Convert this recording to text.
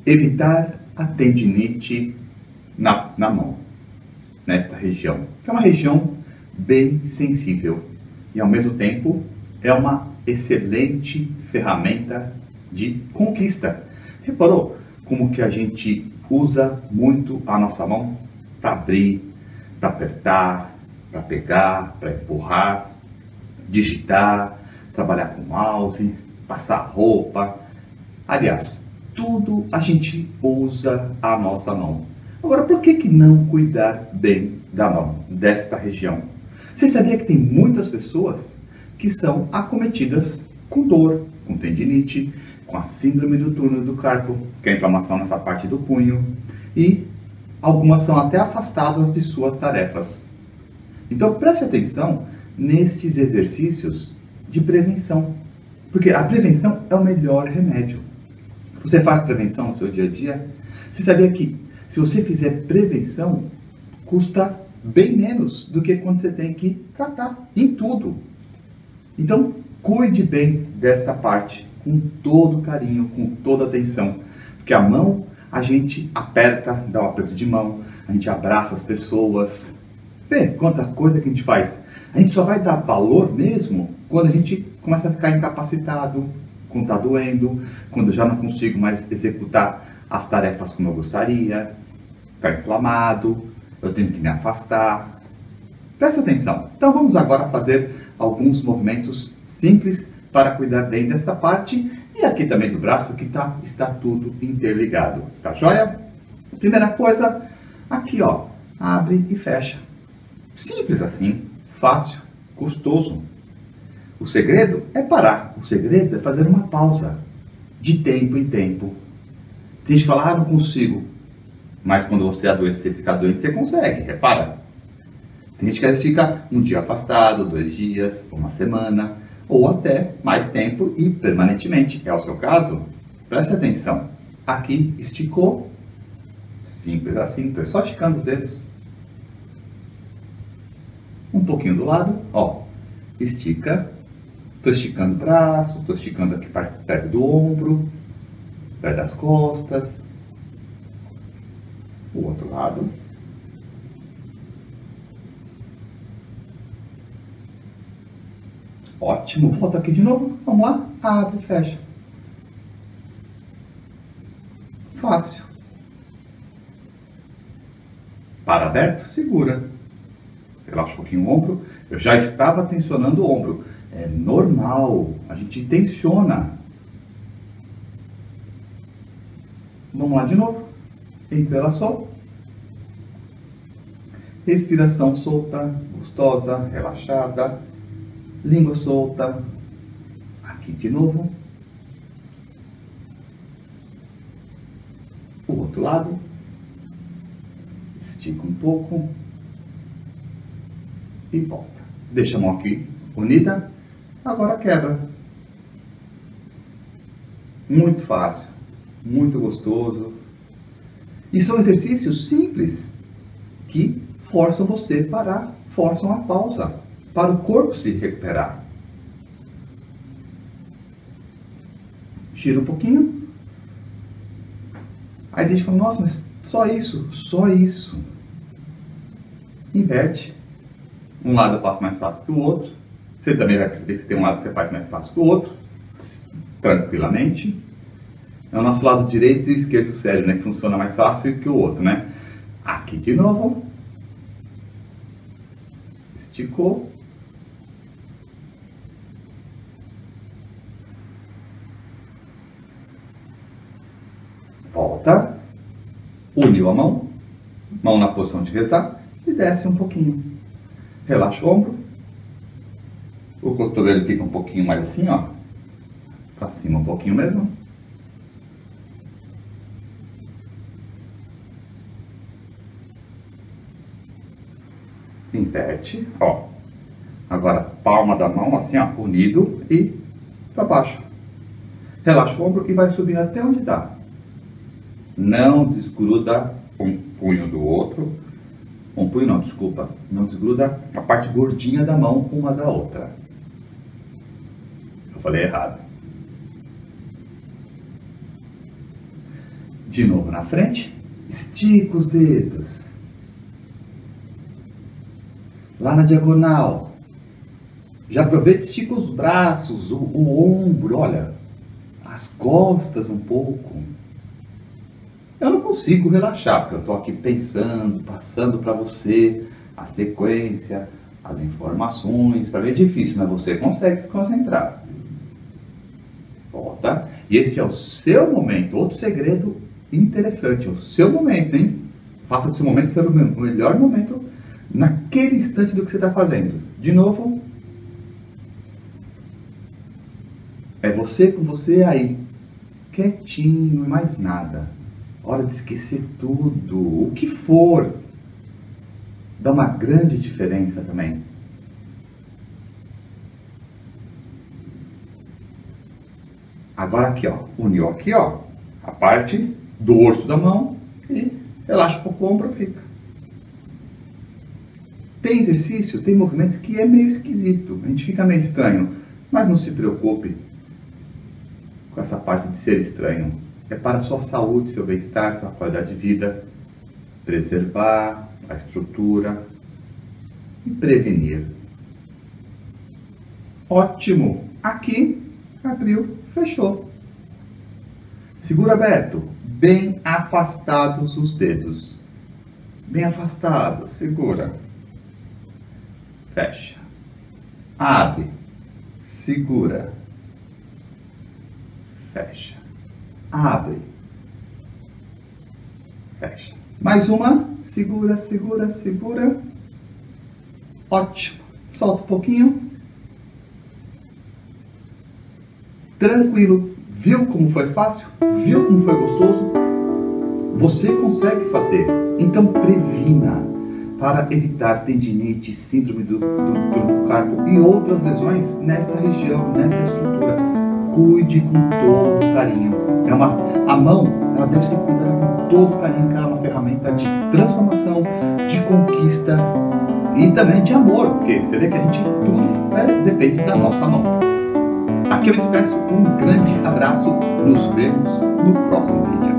evitar a tendinite na mão, nesta região, que é uma região bem sensível e ao mesmo tempo é uma excelente ferramenta de conquista. Reparou como que a gente usa muito a nossa mão para abrir, para apertar, para pegar, para empurrar, digitar, trabalhar com mouse, passar roupa. Aliás, tudo a gente usa a nossa mão. Agora, por que não cuidar bem da mão, desta região? Você sabia que tem muitas pessoas que são acometidas com dor, com tendinite, com a síndrome do túnel do carpo, que é a inflamação nessa parte do punho, e algumas são até afastadas de suas tarefas. Então preste atenção nestes exercícios de prevenção, porque a prevenção é o melhor remédio. Você faz prevenção no seu dia a dia? Você sabia que se você fizer prevenção, custa bem menos do que quando você tem que tratar em tudo. Então, cuide bem desta parte, com todo carinho, com toda atenção. Porque a mão, a gente aperta, dá um aperto de mão, a gente abraça as pessoas. Vê quanta coisa que a gente faz. A gente só vai dar valor mesmo quando a gente começa a ficar incapacitado, quando está doendo, quando eu já não consigo mais executar as tarefas como eu gostaria, ficar inflamado, eu tenho que me afastar. Presta atenção. Então vamos agora fazer alguns movimentos simples para cuidar bem desta parte e aqui também do braço que está tudo interligado. Tá joia? Primeira coisa, aqui ó, abre e fecha. Simples assim, fácil, gostoso. O segredo é parar, o segredo é fazer uma pausa, de tempo em tempo. Tem gente que fala, não consigo. Mas quando você adoecer, ficar doente, você consegue, repara. Tem gente que às vezes fica um dia afastado, 2 dias, uma semana, ou até mais tempo e permanentemente. É o seu caso? Preste atenção. Aqui esticou, simples assim, estou só esticando os dedos. Um pouquinho do lado, ó, estica. Estou esticando o braço, estou esticando aqui perto do ombro, perto das costas. O outro lado. Ótimo, volta aqui de novo, vamos lá, abre e fecha. Fácil. Para aberto, segura. Relaxa um pouquinho o ombro. Eu já estava tensionando o ombro. É normal, a gente tensiona. Vamos lá de novo. Entrelaçou. Respiração solta, gostosa, relaxada. Língua solta. Aqui de novo. O outro lado. Estica um pouco. E volta. Deixa a mão aqui unida. Agora quebra. Muito fácil. Muito gostoso. E são exercícios simples que forçam você a parar, forçam a pausa, para o corpo se recuperar. Gira um pouquinho. Aí deixa e fala, nossa, mas só isso? Só isso. Inverte. Um lado eu faço mais fácil que o outro. Você também vai perceber que tem um lado que você faz mais fácil que o outro. Tranquilamente. É o nosso lado direito e esquerdo sério, né? Que funciona mais fácil que o outro, né? Aqui de novo. Esticou. Volta. Uniu a mão. Mão na posição de rezar. E desce um pouquinho. Relaxa o ombro. O cotovelo fica um pouquinho mais assim, ó. Pra cima um pouquinho mesmo. Inverte, ó. Agora, palma da mão assim, ó, unido e para baixo. Relaxa o ombro e vai subindo até onde dá. Não desgruda um punho do outro. Um punho não, desculpa. Não desgruda a parte gordinha da mão uma da outra. Eu falei errado. De novo na frente, estica os dedos. Lá na diagonal. Já aproveita e estica os braços, o ombro, olha, as costas um pouco. Eu não consigo relaxar, porque eu estou aqui pensando, passando para você a sequência, as informações. Para mim é difícil, mas você consegue se concentrar. Volta. E esse é o seu momento. Outro segredo interessante, é o seu momento, hein? Faça do seu momento ser o melhor momento naquele instante do que você está fazendo. De novo. É você com você aí, quietinho e mais nada. Hora de esquecer tudo, o que for. Dá uma grande diferença também. Agora aqui, ó, uniu aqui, ó, a parte do dorso da mão e relaxa um pouco o ombro, fica. Tem exercício, tem movimento que é meio esquisito, a gente fica meio estranho, mas não se preocupe com essa parte de ser estranho. É para a sua saúde, seu bem-estar, sua qualidade de vida, preservar a estrutura e prevenir. Ótimo! Aqui, abriu, fechou. Segura aberto, bem afastados os dedos. Bem afastados, segura. Fecha. Abre, segura. Fecha. Abre. Fecha. Mais uma. Segura, segura, segura. Ótimo. Solta um pouquinho. Tranquilo. Viu como foi fácil? Viu como foi gostoso? Você consegue fazer. Então previna para evitar tendinite, síndrome do tronco e outras lesões nesta região, nessa estrutura. Cuide com todo carinho. A mão, ela deve ser cuidada com todo carinho, porque ela é uma ferramenta de transformação, de conquista e também de amor, porque você vê que a gente tudo depende da nossa mão. Aqui eu me despeço, um grande abraço, nos vemos no próximo vídeo.